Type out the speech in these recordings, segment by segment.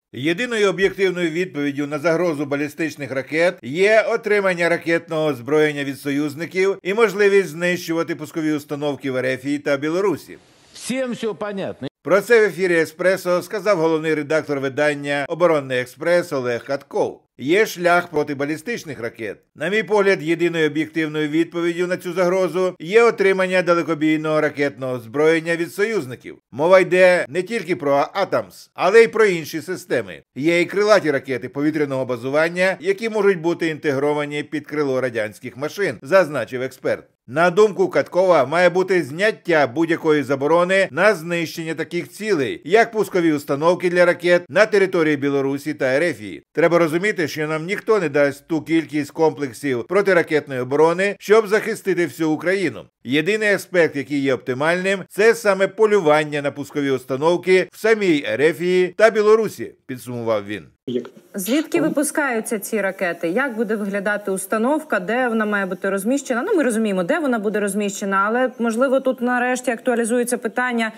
Єдиною об'єктивною відповіддю на загрозу балістичних ракет є отримання ракетного озброєння від союзників і можливість знищувати пускові установки в РФ та Білорусі. Всім все понятно. Про це в ефірі «Еспресо» сказав головний редактор видання «Оборонний експрес» Олег Катков. Є шлях проти балістичних ракет. На мій погляд, єдиною об'єктивною відповіддю на цю загрозу є отримання далекобійного ракетного озброєння від союзників. Мова йде не тільки про «Атамс», але й про інші системи. Є і крилаті ракети повітряного базування, які можуть бути інтегровані під крило радянських машин, зазначив експерт. На думку Каткова, має бути зняття будь-якої заборони на знищення таких цілей, як пускові установки для ракет на території Білорусі та РФ. Треба розуміти, що нам ніхто не дасть ту кількість комплексів протиракетної оборони, щоб захистити всю Україну. Єдиний аспект, який є оптимальним, це саме полювання на пускові установки в самій РФ та Білорусі, підсумував він. Звідки випускаються ці ракети? Як буде виглядати установка? Де вона має бути розміщена? Ну, ми розуміємо, де вона буде розміщена, але, можливо, тут нарешті актуалізується питання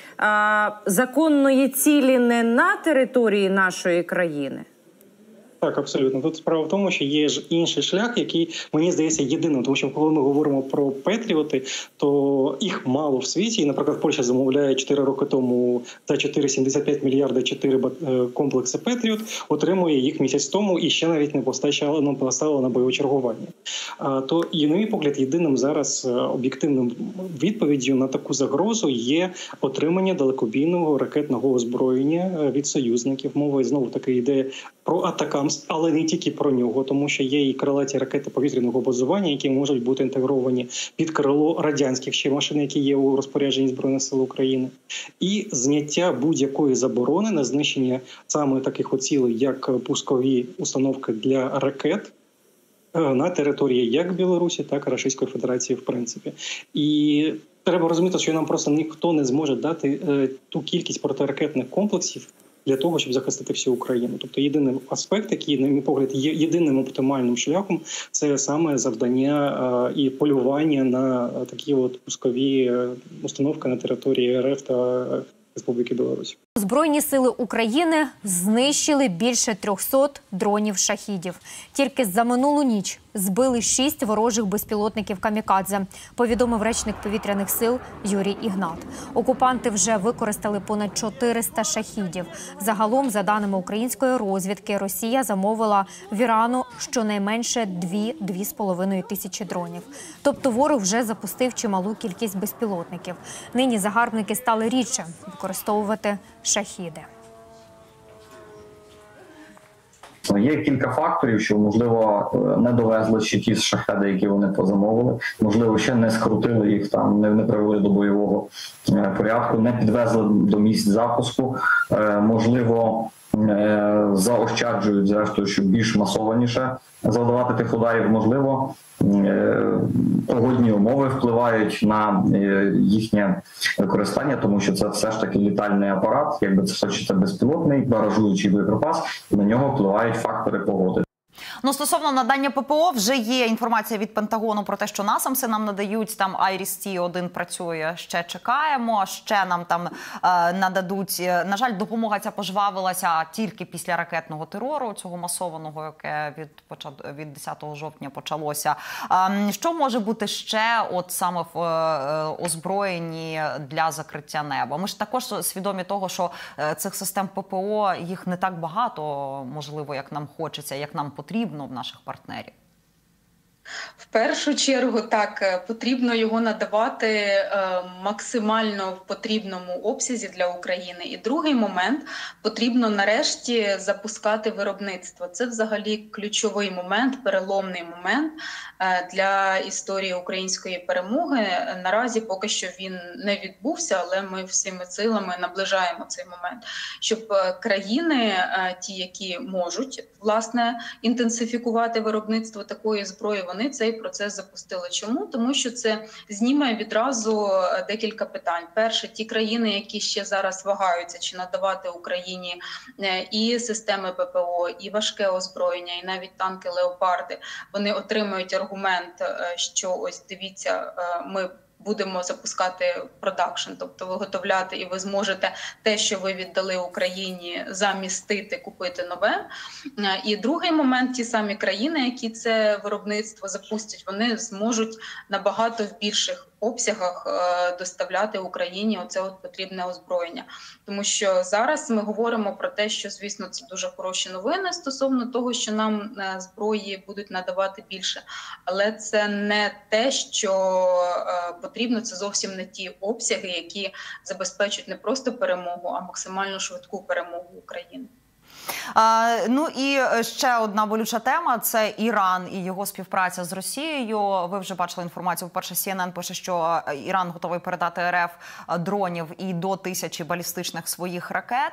законної цілі не на території нашої країни. Так, абсолютно. Тут справа в тому, що є ж інший шлях, який, мені здається, єдиним. Тому що коли ми говоримо про Петріоти, то їх мало в світі. І, наприклад, Польща замовляє 4 роки тому за 4,75 мільярда 4 комплекси Петріот, отримує їх місяць тому і ще навіть не поставила на бойове чергування. То, і, на мій погляд, єдиним зараз об'єктивним відповіддю на таку загрозу є отримання далекобійного ракетного озброєння від союзників. Мова знову таки йде про Атакамс, але не тільки про нього, тому що є і крилаті ракети повітряного базування, які можуть бути інтегровані під крило радянських ще машин, які є у розпорядженні Збройних сил України. І зняття будь-якої заборони на знищення саме таких цілей, як пускові установки для ракет, на території як Білорусі, так і Російської Федерації, в принципі. І треба розуміти, що нам просто ніхто не зможе дати ту кількість протиракетних комплексів для того, щоб захистити всю Україну. Тобто єдиний аспект, який, на мій погляд, є єдиним оптимальним шляхом, це саме завдання і полювання на такі пускові установки на території РФ та Республіки Білорусь. Збройні сили України знищили більше 300 дронів «Шахідів». Тільки за минулу ніч збили 6 ворожих безпілотників «Камікадзе», повідомив речник повітряних сил Юрій Ігнат. Окупанти вже використали понад 400 «Шахідів». Загалом, за даними української розвідки, Росія замовила в Ірану щонайменше 2–2,5 тисячі дронів. Тобто ворог вже запустив чималу кількість безпілотників. Нині загарбники стали рідше використовувати «Шахіди». Є кілька факторів, що, можливо, не довезли ще ті шахеди, які вони позамовили. Можливо, ще не скрутили їх, там, не привели до бойового порядку, не підвезли до місць запуску. Можливо, заощаджують, зрештою, щоб більш масованіше завдавати тих ударів. Можливо, погодні умови впливають на їхнє використання, тому що це все ж таки літальний апарат, якби це хочеться безпілотний, баражуючий боєприпас, і на нього впливають фактори погоди. Ну, стосовно надання ППО, вже є інформація від Пентагону про те, що насамси нам надають, там IRIS-T1 працює, ще чекаємо, ще нам там нададуть. На жаль, допомога ця пожвавилася тільки після ракетного терору, цього масованого, яке від 10 жовтня почалося. Що може бути ще от саме в озброєнні для закриття неба? Ми ж також свідомі того, що цих систем ППО, їх не так багато, можливо, як нам хочеться, як нам потрібно в наших партнерів. В першу чергу, так, потрібно його надавати максимально в потрібному обсязі для України. І другий момент, потрібно нарешті запускати виробництво. Це взагалі ключовий момент, переломний момент для історії української перемоги. Наразі поки що він не відбувся, але ми всіми силами наближаємо цей момент, щоб країни, ті, які можуть, власне, інтенсифікувати виробництво такої зброї, вони цей процес запустили. Чому? Тому що це зніме відразу декілька питань. Перше, ті країни, які ще зараз вагаються, чи надавати Україні і системи ППО, і важке озброєння, і навіть танки «Леопарди», вони отримують аргумент, що ось дивіться, ми будемо запускати продакшн, тобто виготовляти, і ви зможете те, що ви віддали Україні, замістити, купити нове. І другий момент, ті самі країни, які це виробництво запустять, вони зможуть набагато в більших обсягах доставляти Україні оце потрібне озброєння. Тому що зараз ми говоримо про те, що, звісно, це дуже хороші новини стосовно того, що нам зброї будуть надавати більше. Але це не те, що потрібно, це зовсім не ті обсяги, які забезпечують не просто перемогу, а максимально швидку перемогу України. Ну і ще одна болюча тема – це Іран і його співпраця з Росією. Ви вже бачили інформацію. По-перше, CNN пише, що Іран готовий передати РФ дронів і до 1000 балістичних своїх ракет.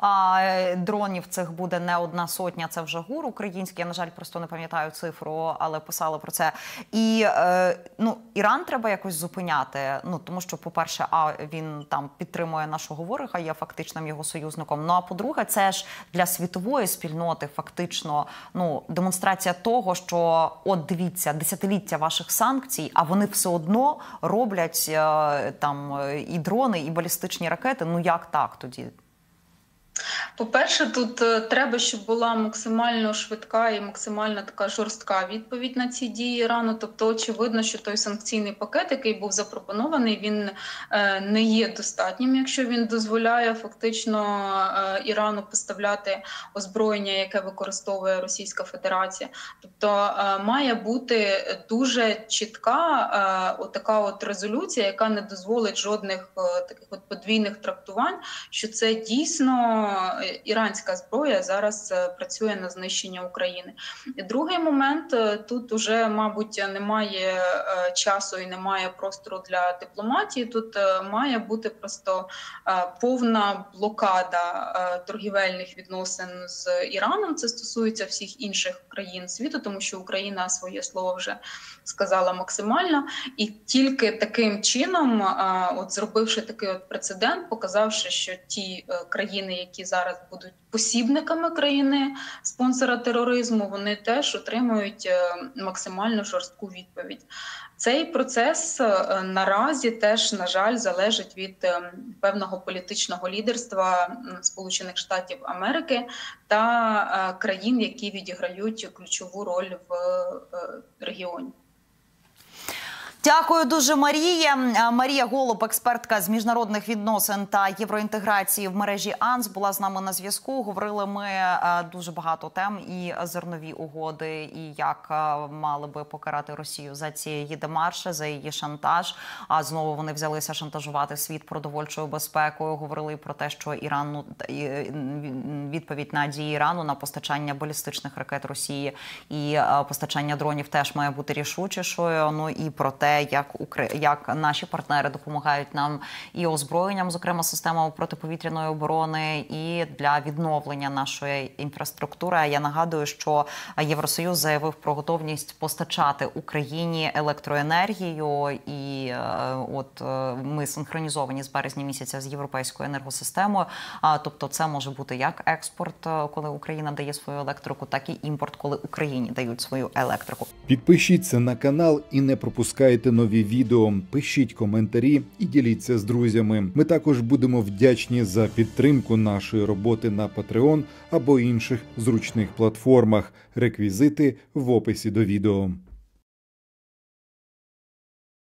Дронів цих буде не 100, це вже ГУР український. Я, на жаль, просто не пам'ятаю цифру, але писали про це. І Іран треба якось зупиняти. Тому що, по-перше, він там підтримує нашого ворога, є фактичним його союзником. Ну, а по-друге, це ж для світової спільноти фактично демонстрація того, що от дивіться, десятиліття ваших санкцій, а вони все одно роблять там і дрони, і балістичні ракети. Ну як так тоді? По-перше, тут треба, щоб була максимально швидка і максимально така жорстка відповідь на ці дії Ірану. Тобто, очевидно, що той санкційний пакет, який був запропонований, він не є достатнім, якщо він дозволяє фактично Ірану поставляти озброєння, яке використовує Російська Федерація. Тобто, має бути дуже чітка така резолюція, яка не дозволить жодних таких подвійних трактувань, що це дійсно іранська зброя зараз працює на знищення України. І другий момент, тут уже, мабуть, немає часу і немає простору для дипломатії, тут має бути просто повна блокада торгівельних відносин з Іраном. Це стосується всіх інших країн світу, тому що Україна своє слово вже сказала максимально. І тільки таким чином, зробивши такий прецедент, показавши, що ті країни, які зараз будуть посібниками країни-спонсора тероризму, вони теж отримують максимально жорстку відповідь. Цей процес наразі теж, на жаль, залежить від певного політичного лідерства Сполучених Штатів Америки та країн, які відіграють ключову роль в регіоні. Дякую дуже, Марія. Марія Голуб, експертка з міжнародних відносин та євроінтеграції в мережі АНС, була з нами на зв'язку. Говорили ми дуже багато тем, і зернові угоди, і як мали би покарати Росію за ці її демарші, за її шантаж. А знову вони взялися шантажувати світ продовольчою безпекою. Говорили і про те, що відповідь на дії Ірану на постачання балістичних ракет Росії і постачання дронів теж має бути рішучішою. Ну і про те, як наші партнери допомагають нам і озброєнням, зокрема системами протиповітряної оборони, і для відновлення нашої інфраструктури. Я нагадую, що Євросоюз заявив про готовність постачати Україні електроенергію, і ми синхронізовані з березня місяця з європейською енергосистемою. Тобто це може бути як експорт, коли Україна дає свою електрику, так і імпорт, коли Україні дають свою електрику. Підпишіться на канал і не пропускайте нові відео, пишіть коментарі і діліться з друзями. Ми також будемо вдячні за підтримку нашої роботи на Patreon або інших зручних платформах. Реквізити в описі до відео.